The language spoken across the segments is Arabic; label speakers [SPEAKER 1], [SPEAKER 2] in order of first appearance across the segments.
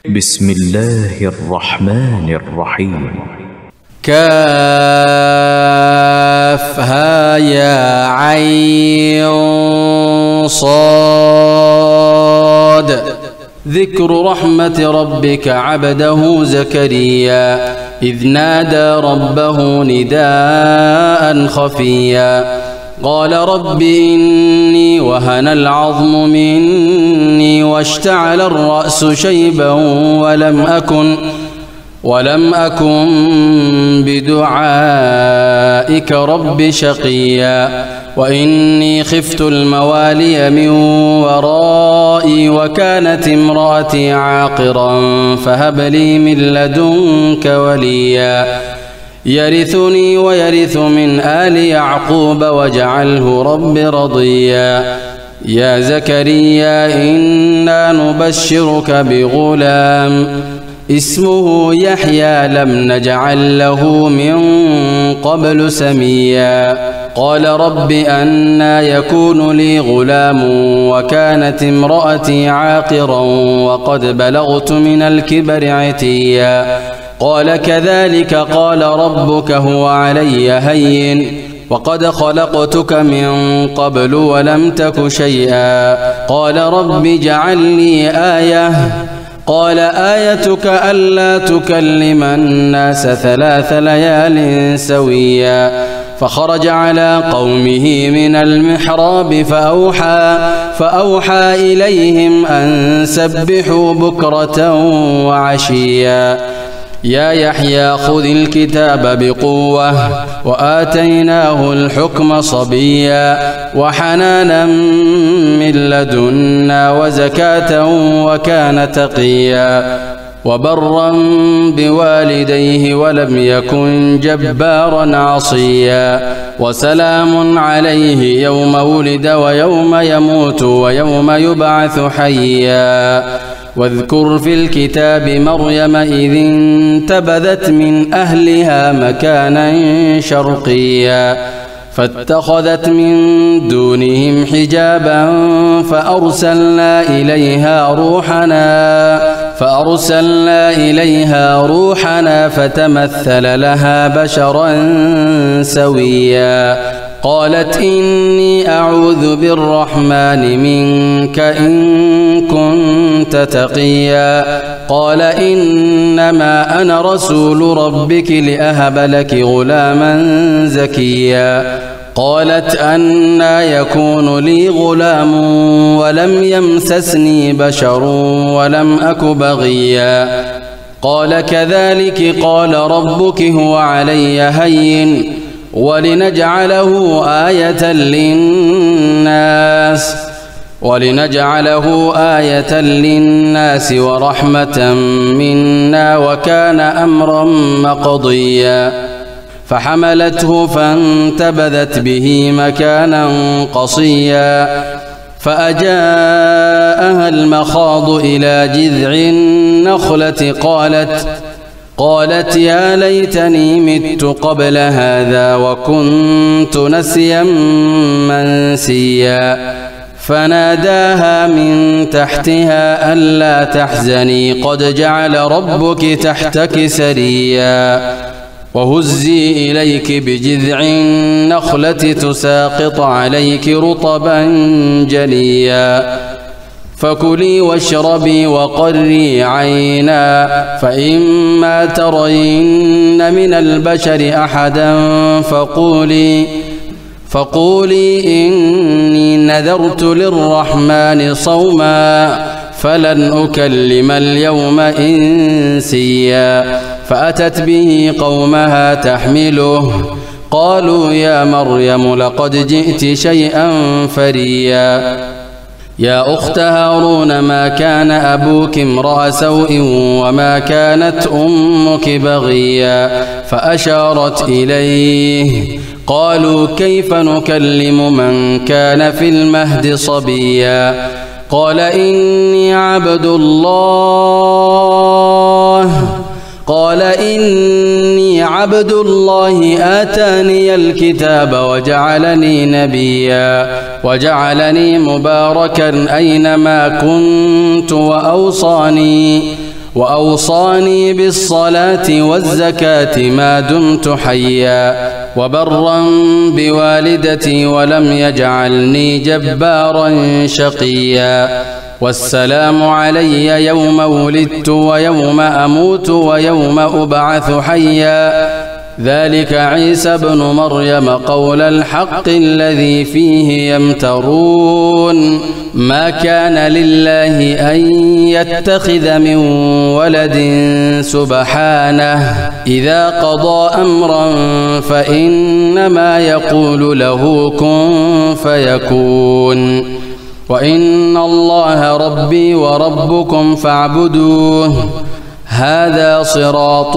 [SPEAKER 1] بسم الله الرحمن الرحيم.
[SPEAKER 2] كافها يا عين صاد. ذكر رحمة ربك عبده زكريا إذ نادى ربه نداء خفيا قال رب إني وهن العظم مني واشتعل الرأس شيبا ولم أكن بدعائك رب شقيا وإني خفت الموالي من ورائي وكانت امرأتي عاقرا فهب لي من لدنك وليا يرثني ويرث من آل يعقوب واجعله رب رضيا يا زكريا إنا نبشرك بغلام اسمه يحيى لم نجعل له من قبل سميا قال رب أنى يكون لي غلام وكانت امرأتي عاقرا وقد بلغت من الكبر عتيا قال كذلك قال ربك هو علي هين وقد خلقتك من قبل ولم تك شيئا قال رب اجعل لي آية قال آيتك ألا تكلم الناس 3 ليال سويا فخرج على قومه من المحراب فأوحى إليهم أن سبحوا بكرة وعشيا يا يحيى خذ الكتاب بقوة وآتيناه الحكم صبيا وحنانا من لدنا وزكاة وكان تقيا وبرا بوالديه ولم يكن جبارا عصيا وسلام عليه يوم ولد ويوم يموت ويوم يبعث حيا واذكر في الكتاب مريم إذ انتبذت من أهلها مكانا شرقيا فاتخذت من دونهم حجابا فأرسلنا إليها روحنا فتمثل لها بشرا سويا قالت إني أعوذ بالرحمن منك إن كنت تقيا قال إنما أنا رسول ربك لأهب لك غلاما زكيا قالت أنى يكون لي غلام ولم يمسسني بشر ولم أك بغيا قال كذلك قال ربك هو علي هين ولنجعله آية للناس ورحمة منا وكان أمرا مقضيا فحملته فانتبذت به مكانا قصيا فأجاءها المخاض إلى جذع النخلة قالت يا ليتني مت قبل هذا وكنت نسيا منسيا فناداها من تحتها ألا تحزني قد جعل ربك تحتك سريا وهزي إليك بجذع النخلة تساقط عليك رطبا جنيا فكلي واشربي وقري عينا فإما ترين من البشر أحدا فقولي إني نذرت للرحمن صوما فلن أكلم اليوم إنسيا فأتت به قومها تحمله قالوا يا مريم لقد جئت شيئا فريا يا أخت هارون ما كان أبوك امرأ سوء وما كانت أمك بغيا فأشارت إليه قالوا كيف نكلم من كان في المهد صبيا قال إني عبد الله آتاني الكتاب وجعلني نبيا وجعلني مباركا أينما كنت وأوصاني بالصلاة والزكاة ما دمت حيا وبرا بوالدتي ولم يجعلني جبارا شقيا والسلام علي يوم ولدت ويوم أموت ويوم أبعث حيا ذلك عيسى ابن مريم قول الحق الذي فيه يمترون ما كان لله أن يتخذ من ولد سبحانه إذا قضى أمرا فإنما يقول له كن فيكون وإن الله ربي وربكم فاعبدوه هذا صراط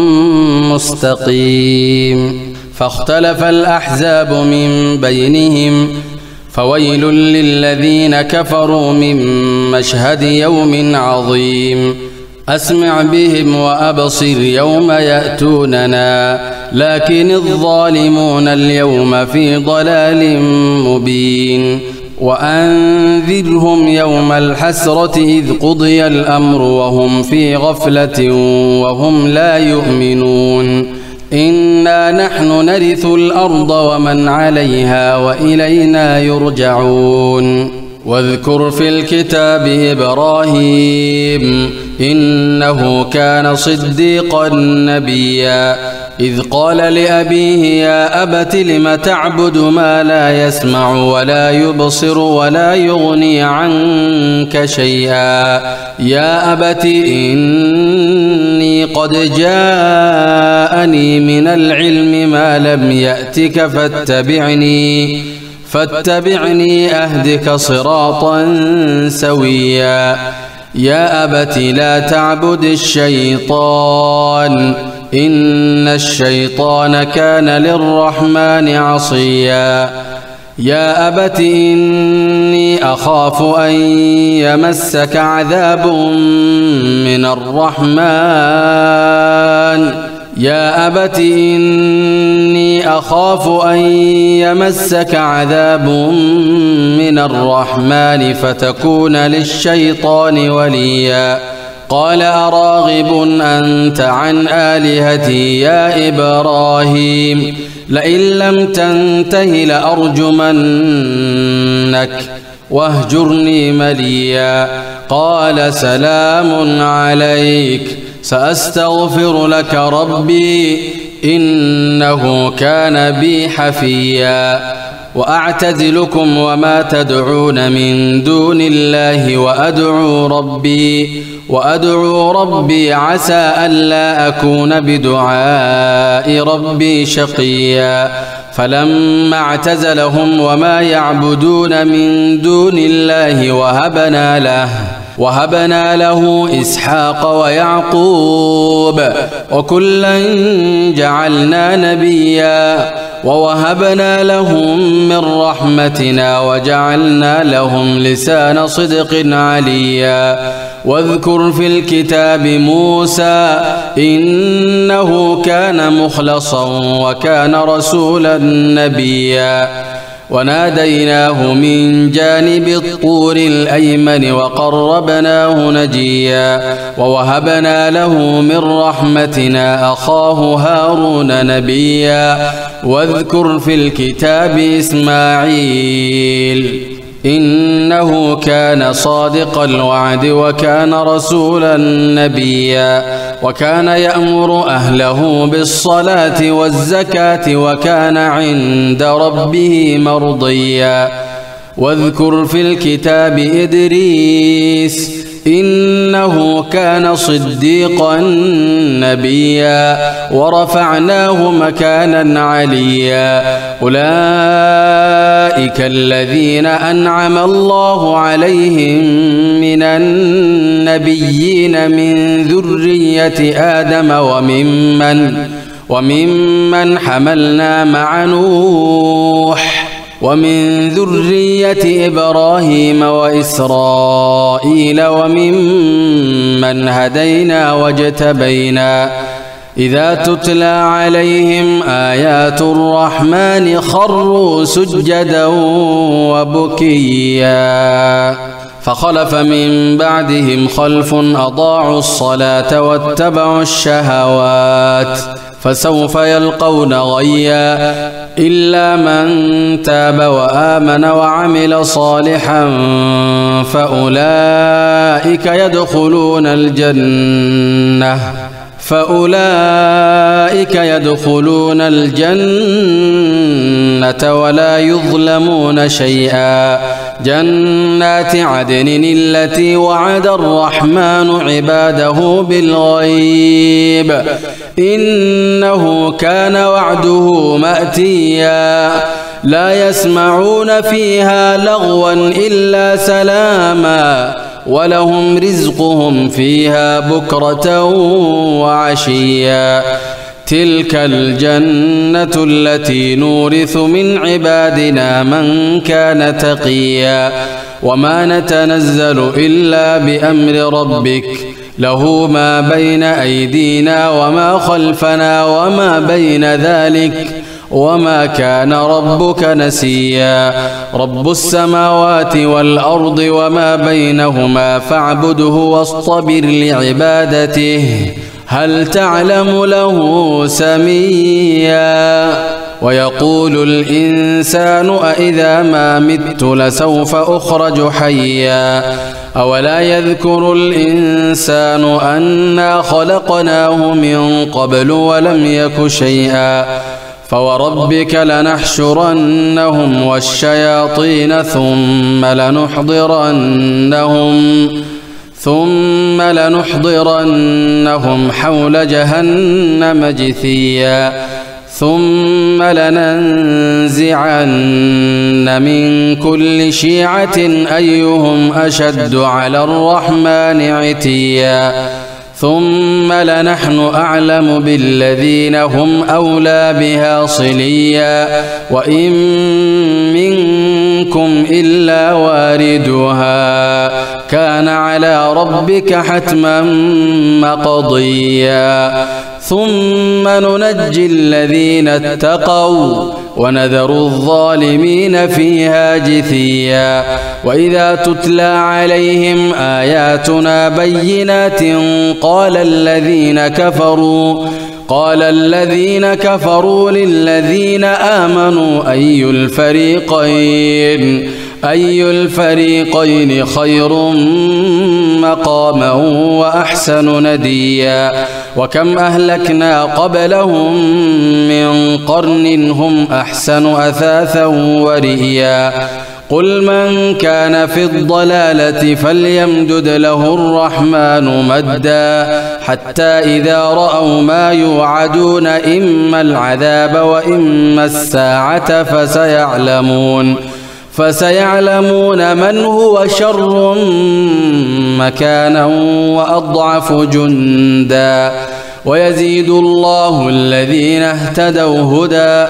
[SPEAKER 2] مستقيم فاختلف الأحزاب من بينهم فويل للذين كفروا من مشهد يوم عظيم أسمع بهم وأبصر يوم يأتوننا لكن الظالمون اليوم في ضلال مبين وأنذرهم يوم الحسرة إذ قضي الأمر وهم في غفلة وهم لا يؤمنون إنا نحن نرث الأرض ومن عليها وإلينا يرجعون واذكر في الكتاب إبراهيم إنه كان صديقا نبيا إذ قال لأبيه يا أبت لم تعبد ما لا يسمع ولا يبصر ولا يغني عنك شيئا يا أبت إني قد جاءني من العلم ما لم يأتك فاتبعني أهدك صراطا سويا يا أبت لا تعبد الشيطان إن الشيطان كان للرحمن عصيا يا أبت إني أخاف أن يمسك عذاب من الرحمن يا أبت إني أخاف أن يمسك عذاب من الرحمن فتكون للشيطان وليا قال أراغب أنت عن آلهتي يا إبراهيم لئن لم تنته لأرجمنك واهجرني مليا قال سلام عليك سأستغفر لك ربي إنه كان بي حفيا وأعتزلكم وما تدعون من دون الله وأدعو ربي عسى ألا أكون بدعاء ربي شقيا فلما اعتزلهم وما يعبدون من دون الله وهبنا له إسحاق ويعقوب وكلا جعلنا نبيا ووهبنا لهم من رحمتنا وجعلنا لهم لسان صدق عليا واذكر في الكتاب موسى إنه كان مخلصا وكان رسولا نبيا وناديناه من جانب الطور الأيمن وقربناه نجيا ووهبنا له من رحمتنا أخاه هارون نبيا واذكر في الكتاب إسماعيل إنه كان صادق الوعد وكان رسولا نبيا وكان يأمر أهله بالصلاة والزكاة وكان عند ربه مرضيا واذكر في الكتاب إدريس إنه كان صديقا نبيا ورفعناه مكانا عليا أولئك الذين أنعم الله عليهم من النبيين من ذرية آدم وممن حملنا مع نوح ومن ذرية إبراهيم وإسرائيل وممن هدينا واجتبينا إذا تتلى عليهم آيات الرحمن خروا سجدا وبكيا فخلف من بعدهم خلف أضاعوا الصلاة واتبعوا الشهوات فسوف يلقون غيا إلا من تاب وآمن وعمل صالحا فأولئك يدخلون الجنة ولا يظلمون شيئا جنات عدن التي وعد الرحمن عباده بالغيب إنه كان وعده مأتيا لا يسمعون فيها لغوا إلا سلاما ولهم رزقهم فيها بكرة وعشيا تلك الجنة التي نورث من عبادنا من كان تقيا وما نتنزل إلا بأمر ربك له ما بين أيدينا وما خلفنا وما بين ذلك وما كان ربك نسيا رب السماوات والأرض وما بينهما فاعبده واصطبر لعبادته هل تعلم له سميا ويقول الإنسان أإذا ما مت لسوف أخرج حيا أولا يذكر الإنسان أنا خلقناه من قبل ولم يك شيئا فوربك لنحشرنهم والشياطين ثم لنحضرنهم حول جهنم جثيا ثم لننزعن من كل شيعة أيهم أشد على الرحمن عتيا ثم لنحن أعلم بالذين هم أولى بها صليا وإن منكم إلا واردها كان على ربك حتما مقضيا ثم ننجي الذين اتقوا ونذر الظالمين فيها جثيا وإذا تتلى عليهم آياتنا بينات قال الذين كفروا للذين آمنوا أي الفريقين خير مقاما وأحسن نديا وكم أهلكنا قبلهم من قرن هم أحسن أثاثا ورئيا قل من كان في الضلالة فليمدد له الرحمن مدا حتى إذا رأوا ما يوعدون إما العذاب وإما الساعة فسيعلمون من هو شر مكانا وأضعف جندا ويزيد الله الذين اهتدوا هدى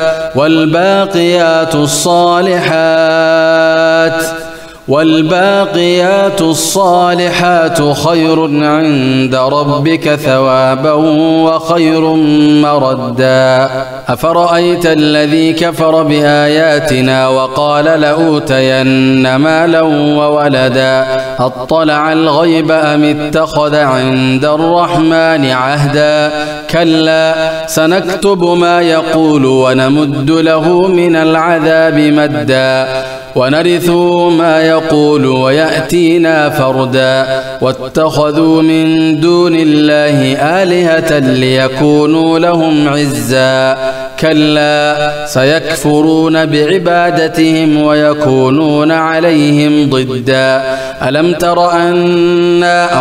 [SPEAKER 2] والباقيات الصالحات خير عند ربك ثوابا وخير مردا أفرأيت الذي كفر بآياتنا وقال لأوتين مالا وولدا أطلع الغيب أم اتخذ عند الرحمن عهدا كلا سنكتب ما يقول ونمد له من العذاب مدا ونرثه ما يقول ويأتينا فردا واتخذوا من دون الله آلهة ليكونوا لهم عزا كلا سيكفرون بعبادتهم ويكونون عليهم ضدا ألم تر أنا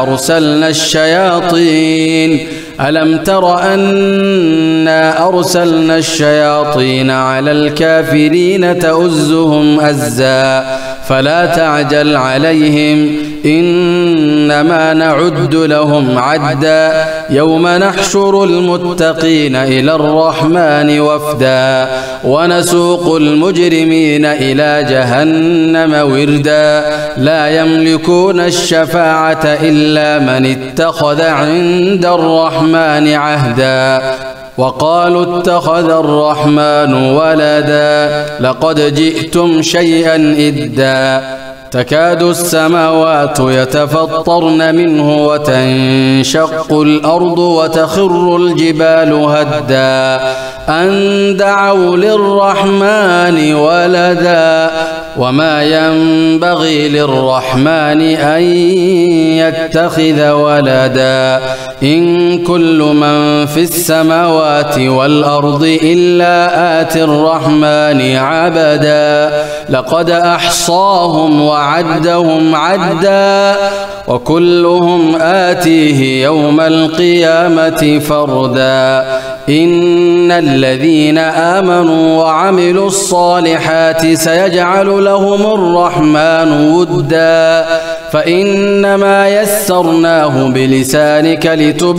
[SPEAKER 2] أرسلنا الشياطين على الكافرين تؤزهم أزا فلا تعجل عليهم إنما نعد لهم عدا يوم نحشر المتقين إلى الرحمن وفدا ونسوق المجرمين إلى جهنم وردا لا يملكون الشفاعة إلا من اتخذ عند الرحمن عهدا وقالوا اتخذ الرحمن ولدا لقد جئتم شيئا إدا تكاد السماوات يتفطرن منه وتنشق الأرض وتخر الجبال هدا أن دعوا للرحمن ولدا وما ينبغي للرحمن أن يتخذ ولدا إن كل من في السماوات والأرض إلا آتي الرحمن عبدا لقد أحصاهم وعدهم عدا وكلهم آتيه يوم القيامة فردا إن الذين آمنوا وعملوا الصالحات سيجعل لهم الرحمن ودا فإنما يسرناه بلسانك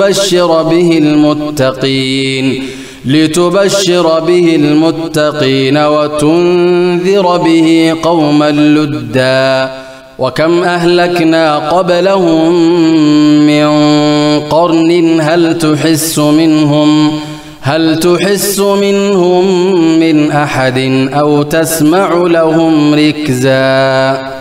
[SPEAKER 2] لتبشر به المتقين وتنذر به قوما لدا وكم أهلكنا قبلهم من قرن هل تحس منهم من أحد أو تسمع لهم ركزا.